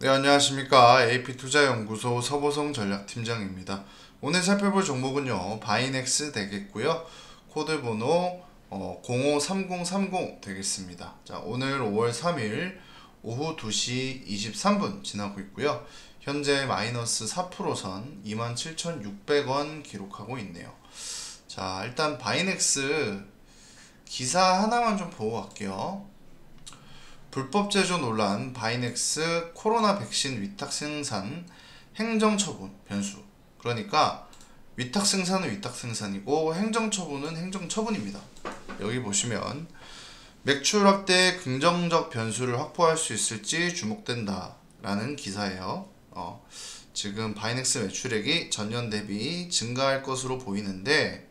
네, 안녕하십니까. AP투자연구소 서보성 전략팀장입니다. 오늘 살펴볼 종목은요, 바이넥스 되겠고요. 코드 번호 053030 되겠습니다. 자, 오늘 5월 3일 오후 2시 23분 지나고 있고요. 현재 마이너스 4%선 27,600원 기록하고 있네요. 자, 일단 바이넥스 기사 하나만 좀 보고 갈게요. 불법 제조 논란, 바이넥스 코로나 백신 위탁 생산 행정처분 변수. 그러니까 위탁 생산은 위탁 생산이고 행정처분은 행정처분입니다. 여기 보시면 매출 확대에 긍정적 변수를 확보할 수 있을지 주목된다 라는 기사예요. 지금 바이넥스 매출액이 전년 대비 증가할 것으로 보이는데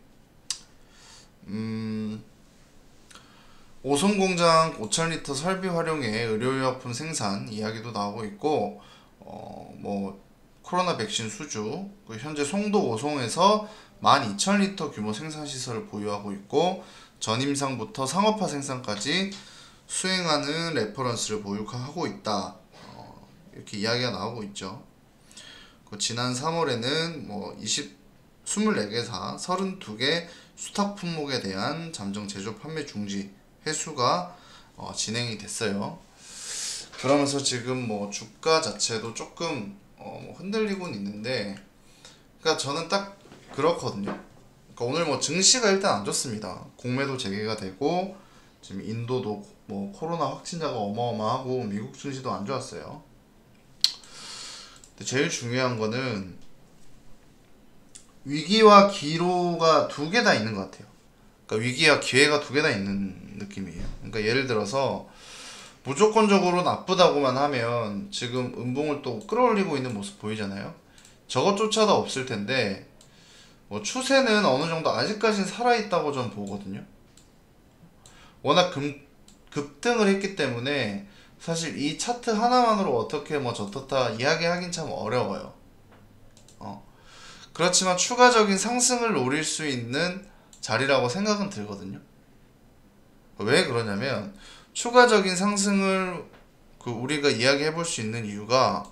오송공장 5,000리터 설비 활용에 의료의약품 생산 이야기도 나오고 있고, 코로나 백신 수주, 현재 송도 오송에서 12,000리터 규모 생산시설을 보유하고 있고, 전임상부터 상업화 생산까지 수행하는 레퍼런스를 보유하고 있다. 이렇게 이야기가 나오고 있죠. 지난 3월에는 24개사 32개 수탁 품목에 대한 잠정 제조 판매 중지 회수가 진행이 됐어요. 그러면서 지금 주가 자체도 조금 흔들리곤 있는데, 그러니까 저는 딱 그렇거든요. 그러니까 오늘 증시가 일단 안 좋습니다. 공매도 재개가 되고 지금 인도도 코로나 확진자가 어마어마하고 미국 증시도 안 좋았어요. 근데 제일 중요한 거는 위기와 기로가 두 개 다 있는 것 같아요. 그러니까 위기와 기회가 두 개 다 있는 느낌이에요. 그러니까 예를 들어서 무조건적으로 나쁘다고만 하면 지금 음봉을 또 끌어올리고 있는 모습 보이잖아요. 저것조차도 없을 텐데 추세는 어느 정도 아직까지는 살아있다고 전 보거든요. 워낙 급등을 했기 때문에 사실 이 차트 하나만으로 어떻게 저렇다 이야기하긴 참 어려워요. 그렇지만 추가적인 상승을 노릴 수 있는 자리라고 생각은 들거든요. 왜 그러냐면 추가적인 상승을 우리가 이야기해 볼 수 있는 이유가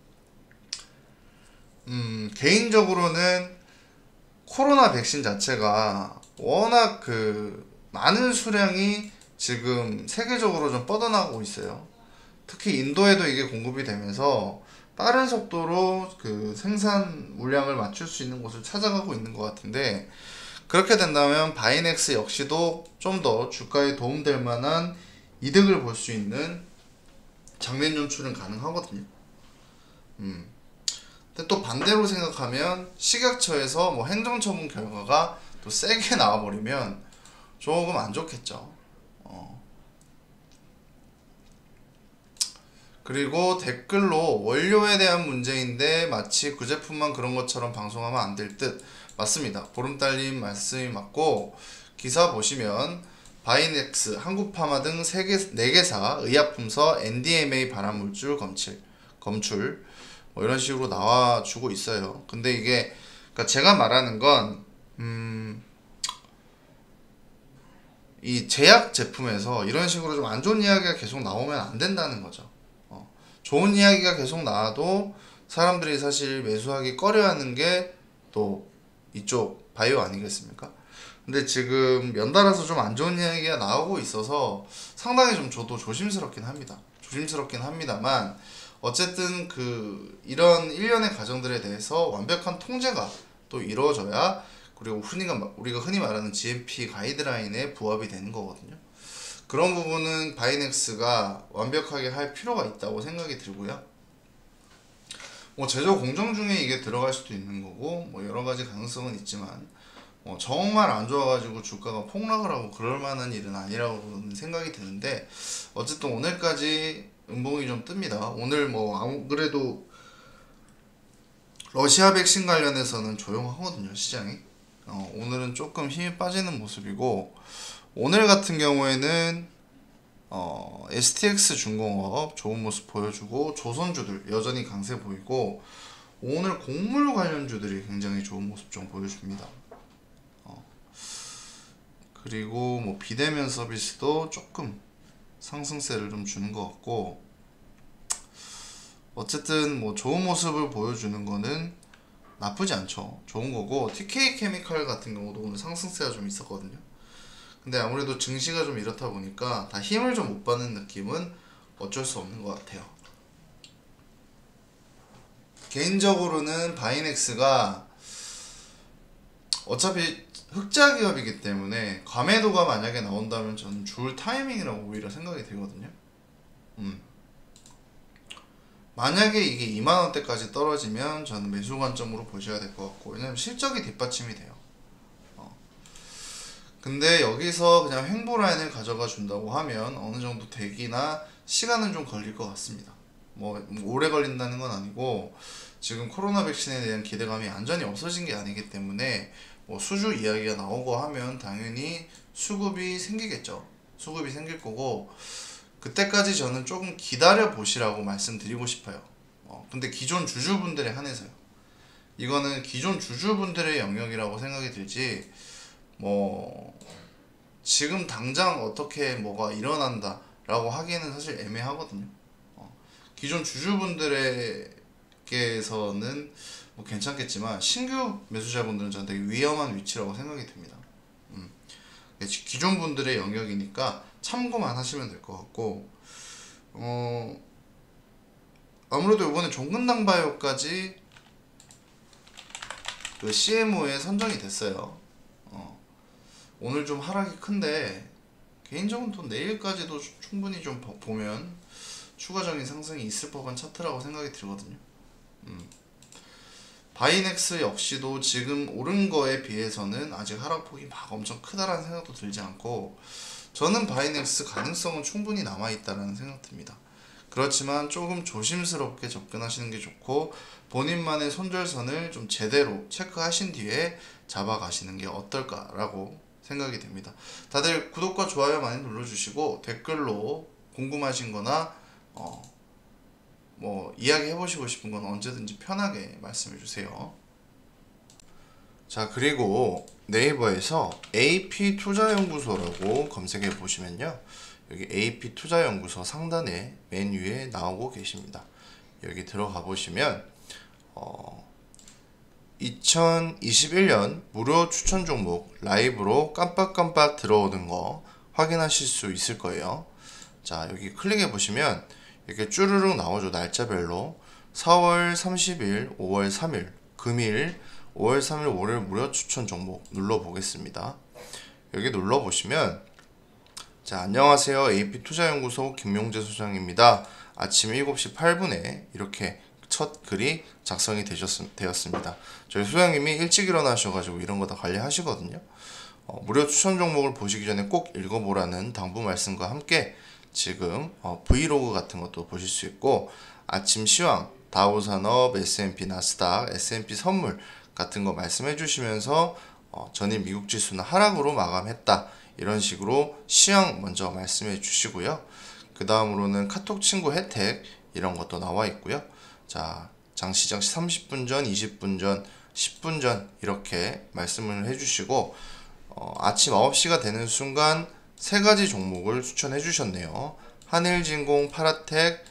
개인적으로는 코로나 백신 자체가 워낙 많은 수량이 지금 세계적으로 좀 뻗어나가고 있어요. 특히 인도에도 이게 공급이 되면서 빠른 속도로 생산 물량을 맞출 수 있는 곳을 찾아가고 있는 것 같은데, 그렇게 된다면 바이넥스 역시도 좀 더 주가에 도움될 만한 이득을 볼 수 있는 장면 연출은 가능하거든요. 근데 또 반대로 생각하면 식약처에서 행정처분 결과가 또 세게 나와버리면 조금 안 좋겠죠. 그리고 댓글로 원료에 대한 문제인데 마치 그 제품만 그런 것처럼 방송하면 안 될 듯. 맞습니다. 보름달님 말씀이 맞고, 기사 보시면 바이넥스, 한국파마 등 4개사 의약품서 NDMA 발암물질 검출 이런 식으로 나와주고 있어요. 근데 이게 그러니까 제가 말하는 건 이 제약 제품에서 이런 식으로 좀 안 좋은 이야기가 계속 나오면 안 된다는 거죠. 좋은 이야기가 계속 나와도 사람들이 사실 매수하기 꺼려하는 게 또 이쪽 바이오 아니겠습니까? 근데 지금 연달아서 좀 안 좋은 이야기가 나오고 있어서 상당히 좀 저도 조심스럽긴 합니다. 조심스럽긴 합니다만 어쨌든 이런 일련의 과정들에 대해서 완벽한 통제가 또 이루어져야, 그리고 우리가 흔히 말하는 GMP 가이드라인에 부합이 되는 거거든요. 그런 부분은 바이넥스가 완벽하게 할 필요가 있다고 생각이 들고요. 제조 공정 중에 이게 들어갈 수도 있는 거고 여러 가지 가능성은 있지만 정말 안 좋아가지고 주가가 폭락을 하고 그럴 만한 일은 아니라고 생각이 드는데, 어쨌든 오늘까지 음봉이 좀 뜹니다. 오늘 안 그래도 러시아 백신 관련해서는 조용하거든요, 시장이. 오늘은 조금 힘이 빠지는 모습이고, 오늘 같은 경우에는 STX 중공업 좋은 모습 보여주고, 조선주들 여전히 강세 보이고, 오늘 곡물 관련주들이 굉장히 좋은 모습 좀 보여줍니다. 그리고 비대면 서비스도 조금 상승세를 좀 주는 것 같고, 어쨌든 뭐 좋은 모습을 보여주는 거는 나쁘지 않죠. 좋은 거고, TK 케미칼 같은 경우도 오늘 상승세가 좀 있었거든요. 근데 아무래도 증시가 좀 이렇다 보니까 다 힘을 좀 못 받는 느낌은 어쩔 수 없는 것 같아요. 개인적으로는 바이넥스가 어차피 흑자 기업이기 때문에 과매도가 만약에 나온다면 저는 줄 타이밍이라고 오히려 생각이 들거든요. 만약에 이게 2만원대까지 떨어지면 저는 매수 관점으로 보셔야 될 것 같고, 왜냐면 실적이 뒷받침이 돼요. 근데 여기서 그냥 횡보 라인을 가져가 준다고 하면 어느 정도 대기나 시간은 좀 걸릴 것 같습니다. 뭐 오래 걸린다는 건 아니고, 지금 코로나 백신에 대한 기대감이 완전히 없어진 게 아니기 때문에 뭐 수주 이야기가 나오고 하면 당연히 수급이 생기겠죠. 수급이 생길 거고, 그때까지 저는 조금 기다려 보시라고 말씀드리고 싶어요. 근데 기존 주주분들에 한해서요. 이거는 기존 주주분들의 영역이라고 생각이 들지, 뭐 지금 당장 어떻게 뭐가 일어난다 라고 하기에는 사실 애매하거든요. 기존 주주분들에게서는 뭐 괜찮겠지만 신규 매수자분들은 저는 되게 위험한 위치라고 생각이 듭니다. 기존 분들의 영역이니까 참고만 하시면 될 것 같고, 아무래도 이번에 종근당바이오까지 그 CMO에 선정이 됐어요. 오늘 좀 하락이 큰데 개인적으로 또 내일까지도 충분히 좀 보면 추가적인 상승이 있을 법한 차트라고 생각이 들거든요. 바이넥스 역시도 지금 오른 거에 비해서는 아직 하락폭이 막 엄청 크다라는 생각도 들지 않고, 저는 바이넥스 가능성은 충분히 남아있다라는 생각 듭니다. 그렇지만 조금 조심스럽게 접근하시는 게 좋고, 본인만의 손절선을 좀 제대로 체크하신 뒤에 잡아가시는 게 어떨까라고 생각이 됩니다. 다들 구독과 좋아요 많이 눌러주시고, 댓글로 궁금하신 거나 뭐 이야기 해보시고 싶은 건 언제든지 편하게 말씀해 주세요. 자, 그리고 네이버에서 AP투자연구소라고 검색해 보시면요, 여기 AP투자연구소 상단에 메뉴에 나오고 계십니다. 여기 들어가 보시면 2021년 무료 추천 종목 라이브로 깜빡깜빡 들어오는 거 확인하실 수 있을 거예요. 자, 여기 클릭해 보시면 이렇게 쭈르륵 나오죠. 날짜별로 4월 30일, 5월 3일, 금일, 5월 3일, 월요일 무료 추천 종목 눌러 보겠습니다. 여기 눌러 보시면, 자, 안녕하세요. AP투자연구소 김용재 소장입니다. 아침 7시 8분에 이렇게 첫 글이 작성이 되었습니다. 저희 소장님이 일찍 일어나셔가지고 이런 거 다 관리하시거든요. 무료 추천 종목을 보시기 전에 꼭 읽어보라는 당부 말씀과 함께 지금 브이로그 같은 것도 보실 수 있고, 아침 시황, 다우산업, S&P 나스닥, S&P 선물 같은 거 말씀해 주시면서 전일 미국 지수는 하락으로 마감했다, 이런 식으로 시황 먼저 말씀해 주시고요. 그 다음으로는 카톡 친구 혜택 이런 것도 나와 있고요. 자, 장시장 30분 전, 20분 전, 10분 전 이렇게 말씀을 해주시고, 아침 9시가 되는 순간 세 가지 종목을 추천해 주셨네요. 한일진공, 파라텍,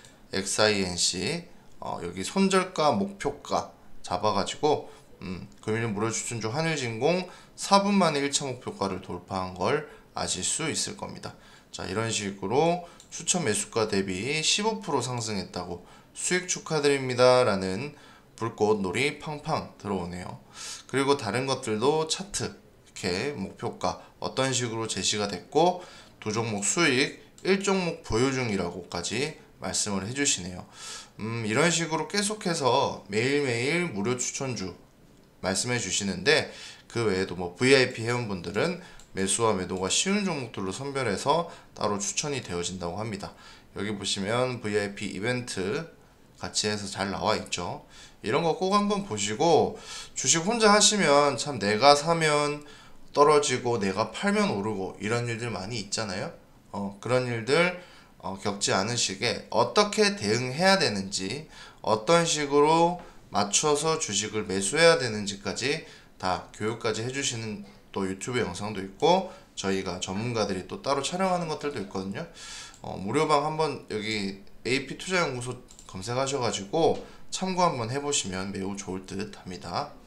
XINC, 여기 손절가, 목표가 잡아가지고 금일 무료 추천 중 한일진공 4분 만에 1차 목표가를 돌파한 걸 아실 수 있을 겁니다. 자, 이런 식으로 추천 매수가 대비 15% 상승했다고 수익 축하드립니다 라는 불꽃놀이 팡팡 들어오네요. 그리고 다른 것들도 차트, 이렇게 목표가 어떤 식으로 제시가 됐고, 두 종목 수익, 1종목 보유 중이라고까지 말씀을 해주시네요. 이런 식으로 계속해서 매일매일 무료 추천주 말씀해 주시는데, 그 외에도 뭐 VIP 회원분들은 매수와 매도가 쉬운 종목들로 선별해서 따로 추천이 되어진다고 합니다. 여기 보시면 VIP 이벤트 같이 해서 잘 나와 있죠. 이런 거 꼭 한번 보시고, 주식 혼자 하시면 참 내가 사면 떨어지고 내가 팔면 오르고 이런 일들 많이 있잖아요. 그런 일들 겪지 않으시게 어떻게 대응해야 되는지, 어떤 식으로 맞춰서 주식을 매수해야 되는지까지 다 교육까지 해주시는 또 유튜브 영상도 있고, 저희가 전문가들이 또 따로 촬영하는 것들도 있거든요. 무료방 한번 여기 AP투자연구소 검색하셔가지고 참고 한번 해보시면 매우 좋을 듯 합니다.